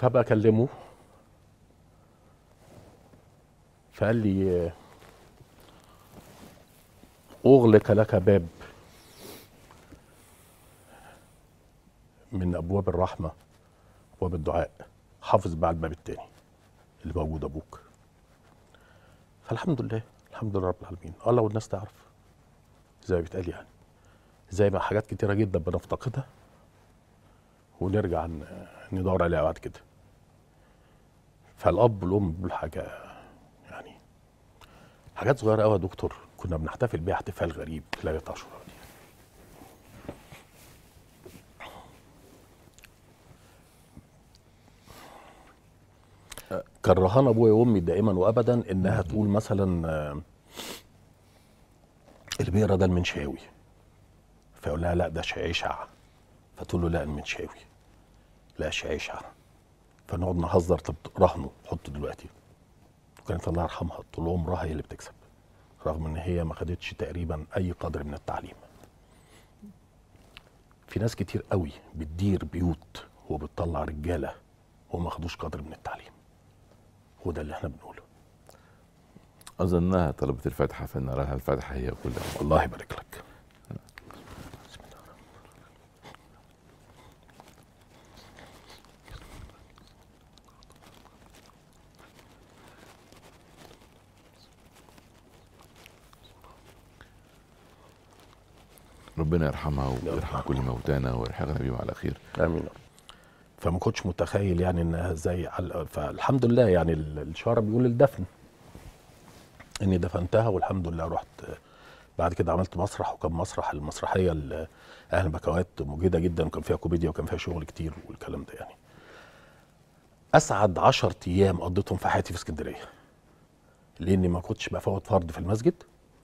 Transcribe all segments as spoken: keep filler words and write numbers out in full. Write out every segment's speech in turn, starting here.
فبكلمه فقال لي اغلق لك باب من ابواب الرحمه وابواب الدعاء، حافظ بقى على الباب التاني اللي موجود ابوك. فالحمد لله الحمد لله رب العالمين. اه لو الناس تعرف زي ما بيتقال، يعني زي ما حاجات كتيره جدا بنفتقدها ونرجع ندور عليها بعد كده. فالاب والام دول حاجه يعني حاجات صغيره قوي يا دكتور، كنا بنحتفل بيها احتفال غريب في ليله عاشوراء دي. كان رهان ابويا وامي دائما وابدا انها تقول مثلا البيره ده المنشاوي، فيقول لها لا ده شعيشع، فتقول له لا المنشاوي، لا شعيشع، فنقعد نهزر طب رهنه حطه دلوقتي. وكانت الله يرحمها طول عمرها هي اللي بتكسب، رغم ان هي ما خدتش تقريبا اي قدر من التعليم. في ناس كتير قوي بتدير بيوت وبتطلع رجاله وما خدوش قدر من التعليم. هو ده اللي احنا بنقوله. اظنها طلبت الفاتحه فان لها الفاتحه هي كلها. الله يبارك لك. ربنا يرحمها ويرحم كل موتانا ويلحقنا بيهم على خير. امين. فما كنتش متخيل يعني انها زي، فالحمد لله يعني الشارع بيقول الدفن اني دفنتها، والحمد لله رحت بعد كده عملت مسرح، وكان مسرح المسرحيه اهل بكوات مجيده جدا، وكان فيها كوميديا وكان فيها شغل كتير والكلام ده. يعني اسعد عشر ايام قضيتهم في حياتي في اسكندريه، لاني ما كنتش بفوت فرض في المسجد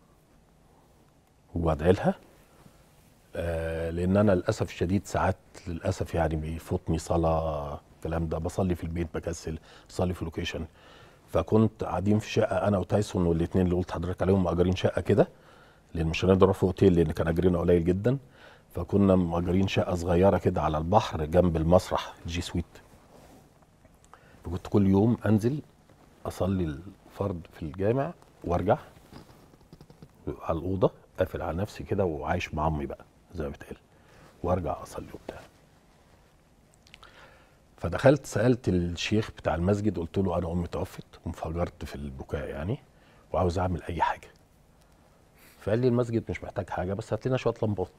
وبدعي لها. آه لان انا للاسف الشديد ساعات للاسف يعني بيفوتني صلاه الكلام ده، بصلي في البيت بكسل، بصلي في لوكيشن. فكنت قاعدين في شقه انا وتايسون والاثنين اللي قلت حضرتك عليهم، مأجرين شقه كده، لان مش هنقدر في اوتيل لان كان اجرنا قليل جدا. فكنا مأجرين شقه صغيره كده على البحر جنب المسرح جي سويت. فكنت كل يوم انزل اصلي الفرض في الجامع وارجع على الاوضه قافل على نفسي كده وعايش مع امي بقى زي ما بتقال، وارجع اصلي وبتاع. فدخلت سالت الشيخ بتاع المسجد، قلت له انا امي توفت وانفجرت في البكاء يعني وعاوز اعمل اي حاجه. فقال لي المسجد مش محتاج حاجه، بس هات لنا شويه لمبات.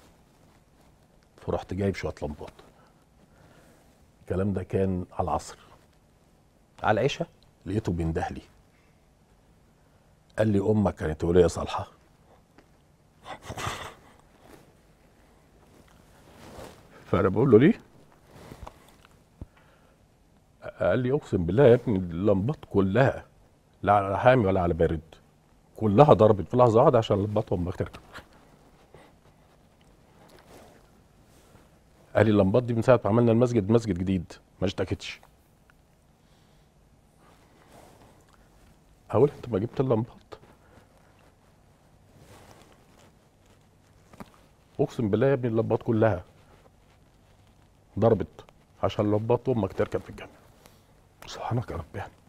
فرحت جايب شويه لمبات. الكلام ده كان على العصر. على العشاء لقيته بينده لي، قال لي امك كانت وليه صالحه. فانا بقول له ليه؟ قال لي اقسم بالله يا ابني اللمبات كلها لا على حامي ولا على بارد، كلها ضربت في لحظه واحده عشان لمبات امك تركب. قال لي اللمبات دي من ساعه ما عملنا المسجد مسجد جديد ما اشتكتش. هقول انت ما جبت اللمبات؟ اقسم بالله يا ابني اللمبات كلها ضربت عشان لمبات امك تركب في الجامع. سبحانك يا رب. يعني